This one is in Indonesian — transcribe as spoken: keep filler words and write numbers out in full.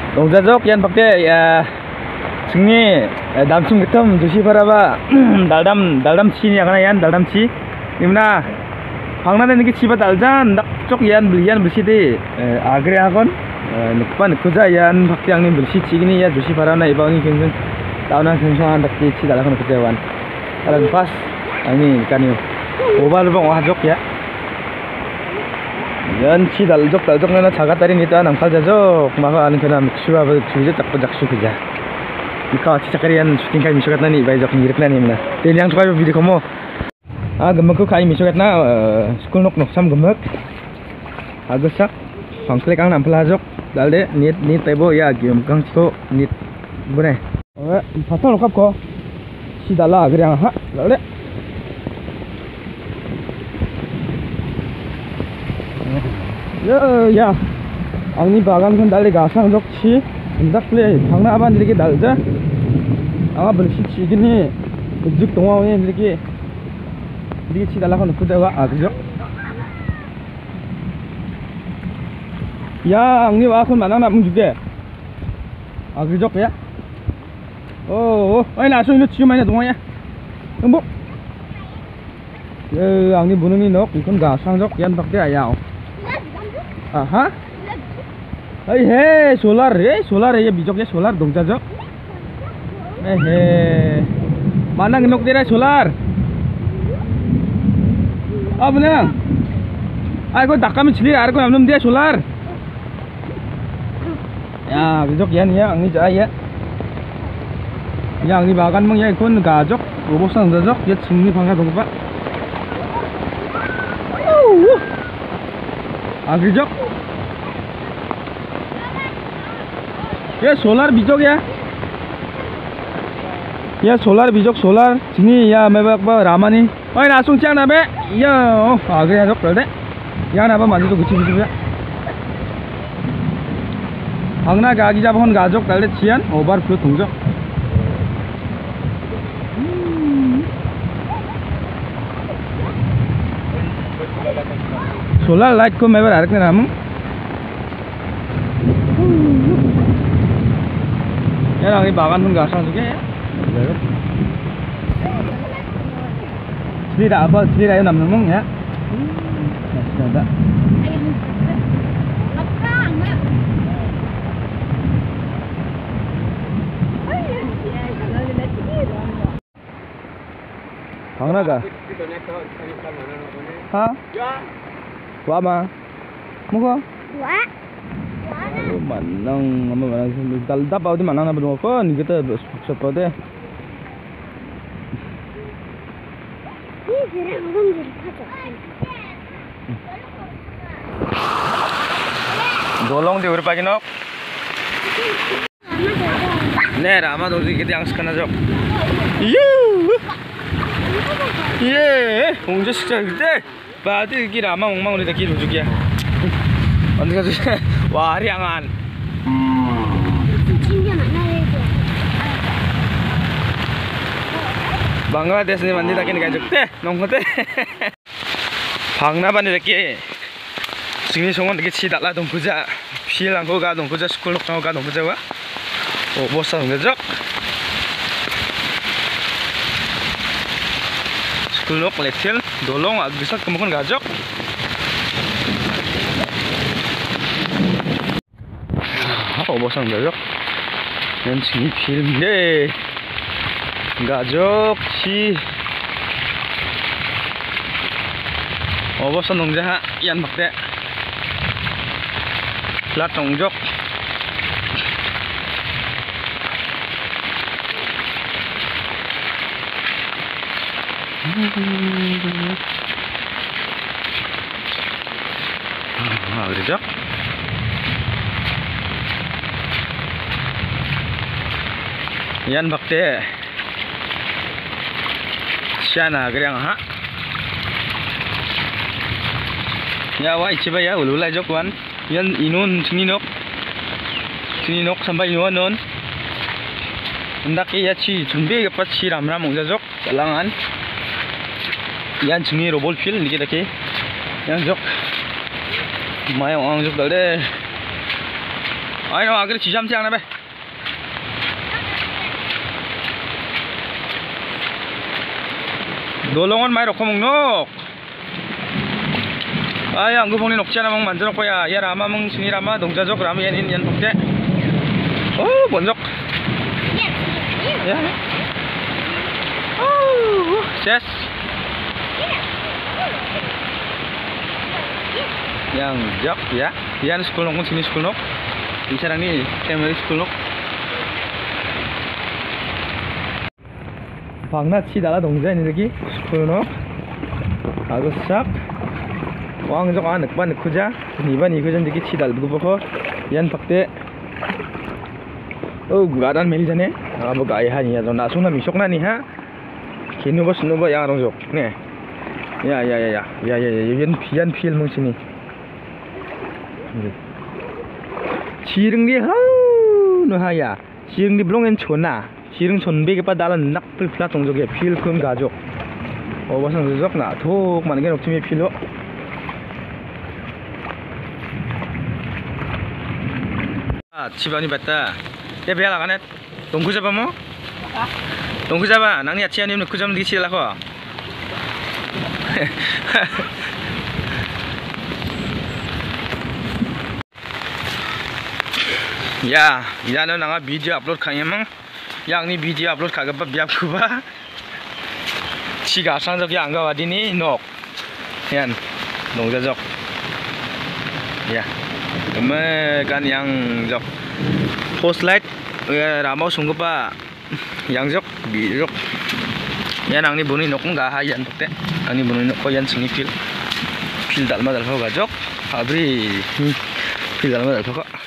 Dongjajok yan pakte ya singni damsum getam jusi paraba daldam daldam chi ni agana yan daldam chi nimna phangna niki chiba daljan dak chok yan bliyan bisi de agre agon nukpa nukuja yan pakte angni bisi chigini ya jusi parana ibawni kengkeng tauna kengkeng dak chi dalakon nukuja wan alang pas angni kani obal bang wahjok ya yan chi daljok daljok na jagatari nita namkal jajok maka aling kana miksuwa ba chuje takpo jaksu kija ika chi chakarian shooting kai misukat nani bai jok ngirik nani mna te yang chukai video komo a gemek ko kai misukat na school nok nok sam gemek agusak pangklek ang nampla jok dalde nit nit tebo ya gem kang ko nit bune oe patol kap ko si dala agriang ha dalde ya ya angni bagan kan dalde gasang jok chi indak play thangna aban diriki dalja anga belsi chi gini juk tongwa ne diriki diriki chi dala kan kudawa agjo ya angni wa kun manang na mung juge agjo ya oh oh ai na so ino chi mai na tongwa ya embo ya angni bununi nok ikun gasang jok yan bakte ayao aha hey hey solar eh solar ya bijok ya solar dongjajok eh he mana ngenok dira solar apa nang ay ko dakam chili ar ko namnum dia solar ya bijok yan ya angni ja ya yang ni bagan mong ya ikon gajok robosang jajok ya chingni phanga dongpa agrijok ya solar bijok ya ya solar bijok solar sini ya mebak ba ramani oi nasung chang na be ya oh agre ya jok dalde ya na ba mandi to guchi guchi ya hangna gagi jabon gajok dalde chian overflow tungjok solar light ko mebar arak na namung ya lagi bagan pun gasang juga ya tidak apa tidak ayo namung ya sudah ada Hangna ga ha wa ma muko wa manang ama manang dalda paudi manang na bro ko ni kita shot pade ni jere ngom jere khaja dolong di ur pagi nok ne rama doji kiti ang skana jok yu ye 홍조 식자 그때 바디 기 라마 엉망 우리 기 도죽이야 언제 가지 와 리앙안 Bangladesh ni mandi takin kayak jukte nongkote Bangna bandi taki sini songon taki cidak lah dongkuja silang ko ga dongkuja school nok ga dongkuja wa oh bosan ngejok school nok leksil dolong bisa kemungkinan gajok apa bosan gajok yang sini film deh gajok si oh bosan dong jaha yan bakte lat dongjok ah gajok yan bakte siana gerang ha ya wa ichiba ya ulula jokwan yan inun sininok sininok sampai inuan non ndaki ya chi 준비 gepat chi ramram ongja jok jalangan yan chungi robol fil niki daki yang jok mayong ang jok dalde Ayo agak cijam siang nabe. Dolongan mai rokomong nok. Ay ang gubong ni nokcha namang manjok ko ya. Ya rama mong sini rama dongjajok rama yan yan pokte. Oh bonjok. Ya. Oh ses. Yang jok ya. Yan school nok sini school nok. Isarang ni primary school nok. 방나 치다라 동자니 여기 스쿠노 아고 싹 왕적 안 늑반 늑쿠자 이반 이거전 저기 치달 부고 얀 박대 어 가단 멜자네 아뭐 가이 하니야 저 나송나 미속나니 하 기누버 스누버 양롱적 네 야야야야 야야야 연 피안 피엘 뭉치니 지릉리 하우 하야 지릉리 블롱엔 촌나 Sireng chonbe ke padalan nak pil plat tong joge pil kun gajok. O basang jok na thok man gen optimi pilo. Ah chibani batta. Ya bela kanet. Tongku jaba mo? Tongku jaba nangni achi ani nukku jam di chila ko. Ya, ida no nanga video upload khayamang. Yang ni video upload kagak biak kuba. Ciga sang jok yang gawa dini nok. Yan, nong jok. Ya, kemudian yang jok post light ramau sungguh pa yang jok bijok. Yan ang ni buni nok nggak hayan pokte. Ang ni buni nok ko yan sungi pil pil dalma dalma gajok. Abri pil dalma dalma kok.